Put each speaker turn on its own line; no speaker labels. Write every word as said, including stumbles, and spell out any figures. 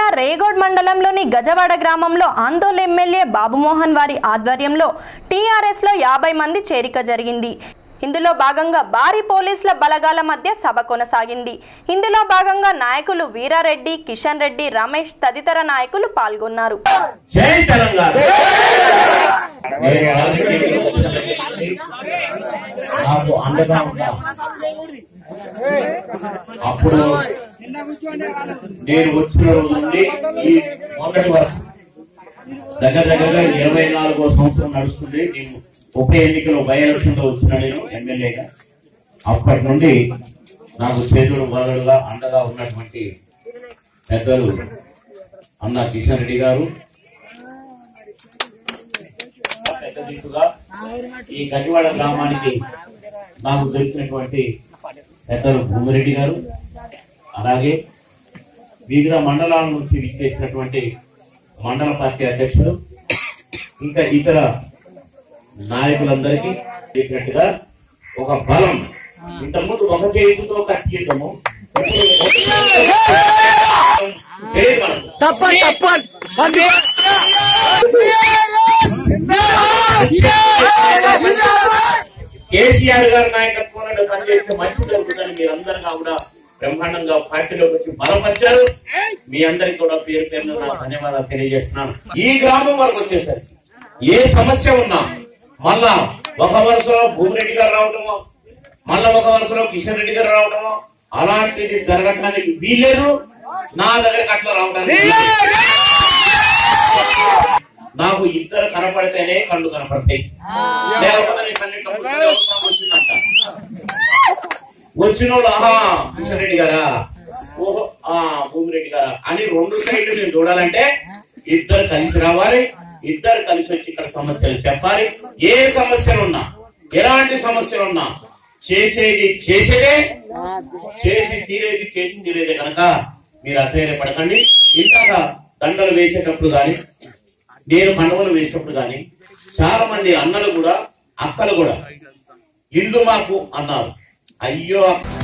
రేగోడ్ మండలంలోని గజవాడ గ్రామంలో ఆందోళన ఎమ్మెల్యే బాబుమోహన్ వారి ఆధ్వర్యంలో టీఆర్ఎస్ లో యాభై మంది చేరిక జరిగింది. ఇందులో భాగంగా భారీ పోలీసుల బలగాల మధ్య సభ కొనసాగింది. ఇందులో భాగంగా నాయకులు వీరారెడ్డి, కిషన్ రెడ్డి, రమేష్ తదితర నాయకులు పాల్గొన్నారు.
జై తెలంగాణ. అప్పుడు నేను వచ్చిన రోజు నుండి ఈ మొదటి వరకు దగ్గర దగ్గరగా ఇరవై నాలుగో సంవత్సరం నడుస్తుంది. నేను ఉప ఎన్నికలో బై ఎలక్షన్ లో వచ్చిన నేను ఎమ్మెల్యేగా. అప్పటి నుండి నాకు చేతుడు వదలుగా అండగా ఉన్నటువంటి పెద్దలు అన్న కిషన్ రెడ్డి గారు, పెద్ద దిక్కుగా ఈ గజవాడ గ్రామానికి నాకు దొరికినటువంటి పెద్దలు భూమిరెడ్డి గారు, అలాగే వివిధ మండలాల నుంచి విచ్చేసినటువంటి మండల పార్టీ అధ్యక్షులు, ఇంకా ఇతర నాయకులందరికీ చెప్పినట్టుగా ఒక బలం. ఇంతకుముందు ఒక చేతితో కట్టిద్దాము, కేసీఆర్ గారి నాయకత్వంలో పనిచేస్తే మంచి జరుగుతుందని మీరందరిగా కూడా బ్రహ్మాండంగా పార్టీలోకి వచ్చి బలపరిచారు. మీ అందరికి కూడా పేరు పేరున నా ధన్యవాదాలు తెలియజేస్తున్నాను. ఈ గ్రామం వరకు వచ్చేసరికి ఏ సమస్య ఉన్నా మళ్ళా ఒక వరుసలో భూమిరెడ్డి గారు రావటమో, మళ్ళా ఒక వరుసలో కిషన్ రెడ్డి గారు రావటమో అలాంటిది జరగటానికి వీల్లేదు. నా దగ్గరకు అట్లా రావడానికి నాకు ఇద్దరు కనపడితేనే కళ్ళు కనపడతాయి, లేకపోతే వచ్చిందంట. వచ్చినోడు ఆహా కిషన్ రెడ్డి గారా, ఓహో ఆ భూమిరెడ్డి గారా అని రెండు సైడ్లు నేను చూడాలంటే ఇద్దరు కలిసి రావాలి. ఇద్దరు కలిసి వచ్చి ఇక్కడ సమస్యలు చెప్పాలి. ఏ సమస్యలున్నా, ఎలాంటి సమస్యలున్నా చేసేది చేసేదే, చేసి తీరేది చేసి తీరేదే కనుక మీరు అధైర్యపడకండి. ఇంతక దండలు వేసేటప్పుడు గాని, నేను పండుగలు వేసేటప్పుడు గాని చాలా మంది అన్నలు కూడా అక్కలు కూడా ఇల్లు మాకు అన్నారు. అయ్యో